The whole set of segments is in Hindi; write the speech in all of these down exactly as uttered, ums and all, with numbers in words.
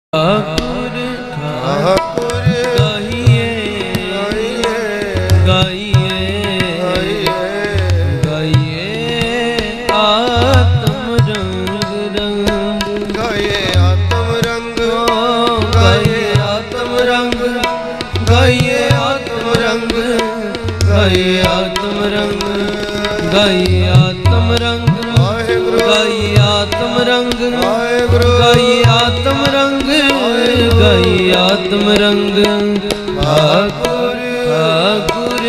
ठाकुर ठाकुर गाइए गाइए गाइए आत्म रंग रंग गाइए आत्म रंग गाइए आत्म रंग गाइए आत्म रंग गाइए आत्म रंग गाइए आत्म रंग गाइए आत्म रंग गाइए आत्म रंग गाइए आत्म रंग ठाकुर ठाकुर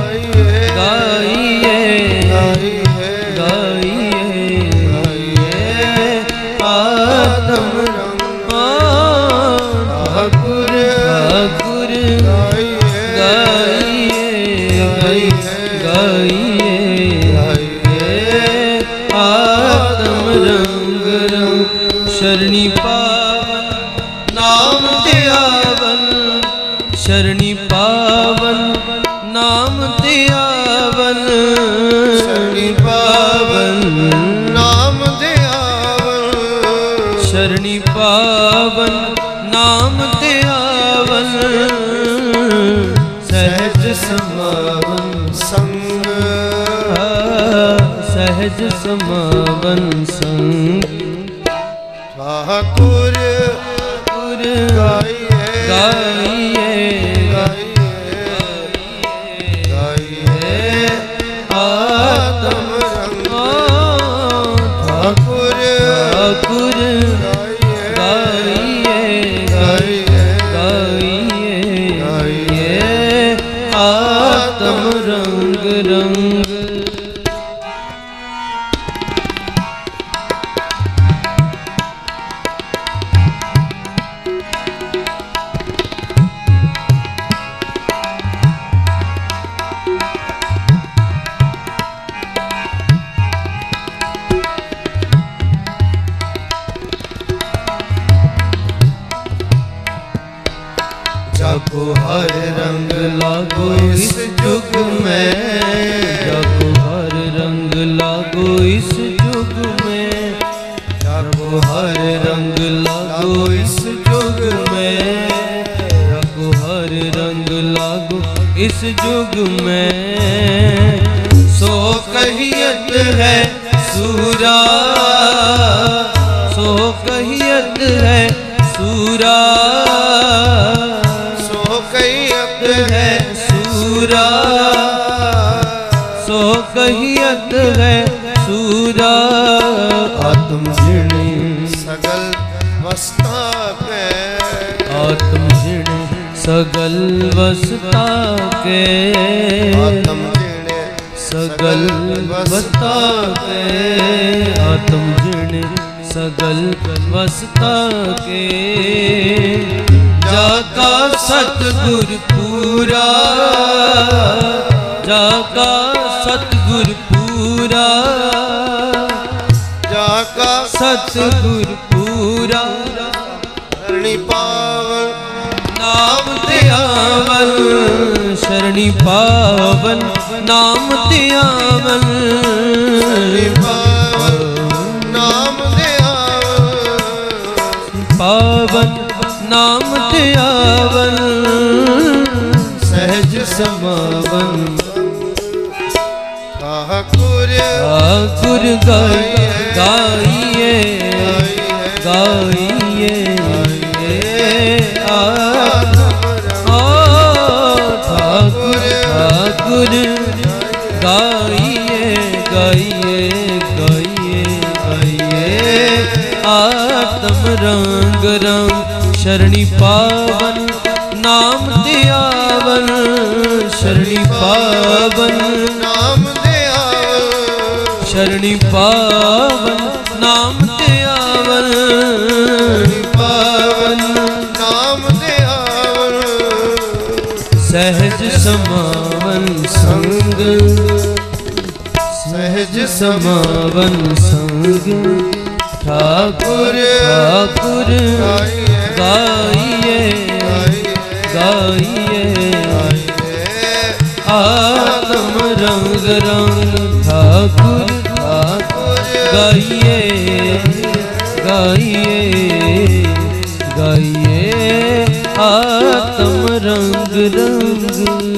गाइए गाइए आत्म रंग ठाकुर ठाकुर गाइए गाइए आत्म रंग रंग शरणी पावन नाम त्यावन शरणी पावन नाम त्यावन शरणी पावन नाम त्यावन शरणी पावन नाम त्यावन सहज समावन संग सहज समावन संग ठाकुर ठाकुर गाइए गाइए गाइए आत्म रंग ठाकुर ठाकुर गाइए गाइए गाइए आत्म रंग रंग जाको हर रंग लागो इस युग में जाको हर रंग लागो इस युग में जाको हर रंग लागो इस युग में जाको हर रंग लागो इस युग में सो कहियत है सूरा सो कहियत है सूरा है सूरा सो कहियत है सूरा आत्म जिणी सगल वस्ता के आत्म जिणी सगल वस्ता के आत्म जिणी सगल वस्ता के आत्म जिणी सगल वस्ता के जाका सतगुर पूरा जाका सतगुर पूरा जाका सतगुर पूरा शरणी पावन नाम त्यावन शरणी पावन नाम त्यावन शरणी पावन नाम त्यावन पावन नाम त्यावन सहज समावन ठाकुर ठाकुर गाइए गाइए ठाकुर ठाकुर गाइए गाइए गाइए गाइए आत्म रंग रंग शरणी पावन नाम त्यावन शरणी पावन नाम त्यावन शरणी पावन नाम त्यावन पावन नाम त्यावन सहज समावन संग सहज समावन संग ठाकुर ठाकुर गाइए गाइए आत्म रंग रंग ठाकुर ठाकुर गाइए गाइए गाइए ये आत्म रंग रंग।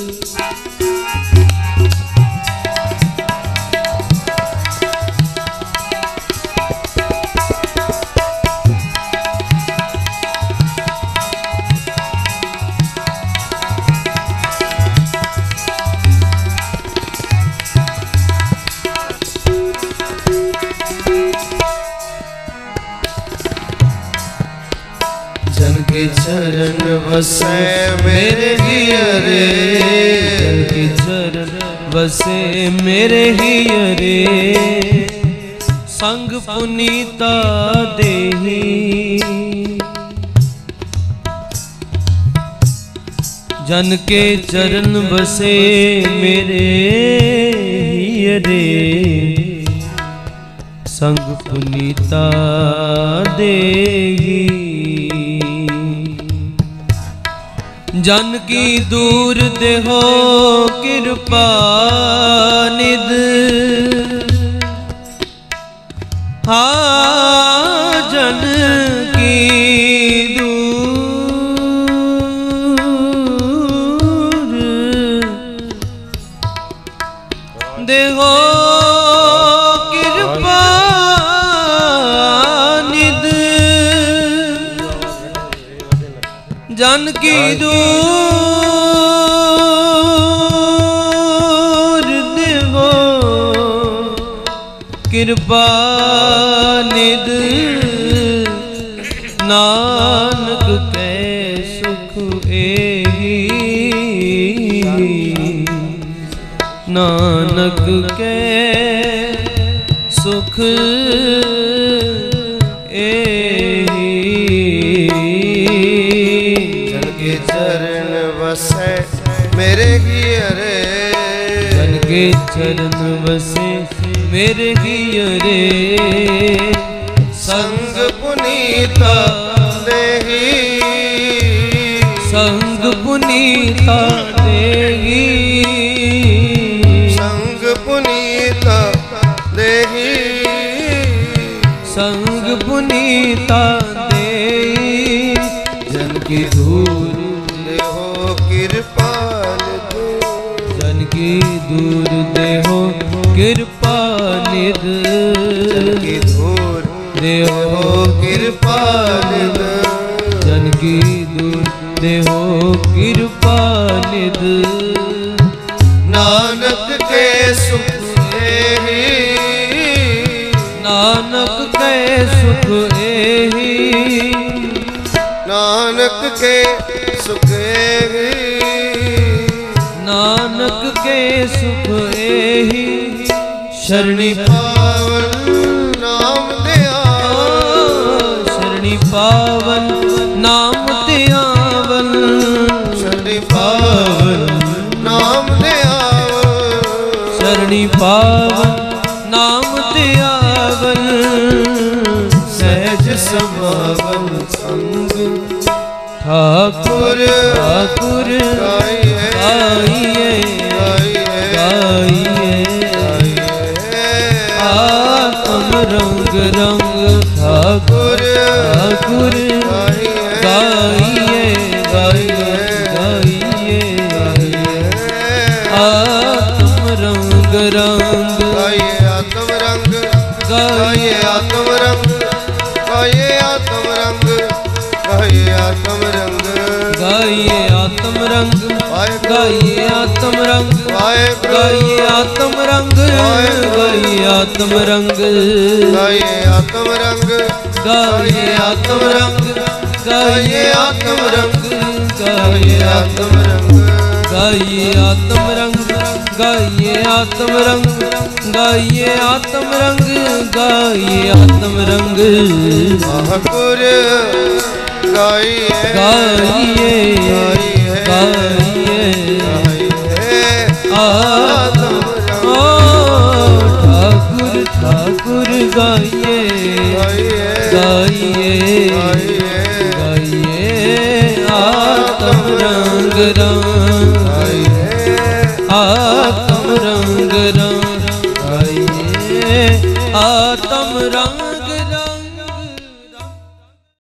के चरण बसे मेरे हियरे, जन के चरण बसे मेरे हियरे, संग पुनीता देही। जन के चरण बसे मेरे हियरे, संग पुनीता देही। जन की दूर देहो कृपा निध, हा जन की दूर देहो कृपा निध, जन की दूर देहो कृपा निध। नानक कै सुख एही, नानक कै सुख एही। चरण बसे मेरे हियरे, जन के चरण बसे मेरे हियरे, संग पुनीता देही, संग पुनीता देही, संग पुनीता देही, संग पुनीता देही। जन की धूल देहो कृपाल, जन की दूर देहो कृपा निध, जन की धूर देहो कृपाल, जन की दूर देहो कृपा निध। नानक के सुख एही, नानक के सुख एही, नानक के सुख एही, नानक के सुख एही। शरणी पावन नाम ध्यावन, शरणी पावन नाम ध्यावन, शरणी पावन नाम ध्यावन, शरणी पावन नाम ध्यावन। सहज समावन संग ठाकुर ठाकुर गाइए गाइए गाइए गाइए। आत्म रंग रंग ठाकुर ठाकुर गाइए गाइए गाइए। आत्म रंग रंग गाइए आत्म रंग, गाइए आत्म रंग, गाइए आत्म रंग, गाइए आत्म रंग, गाइए आत्म रंग, वाहेगुरु गाइए आत्म रंग, वाहेगुरु गाइए आत्म रंग, गाइए आत्म रंग, गाइए आत्म रंग, गाइए आत्म रंग, गाइए आत्म रंग, गाइए आत्म रंग, गाइए आत्म रंग, गाइए आत्म रंग, गाइए आत्म रंग, गाइए आत्म रंग। ठाकुर गाइए गाइए गाइए आत्म रंग। ठाकुर ठाकुर गाइए गाइए।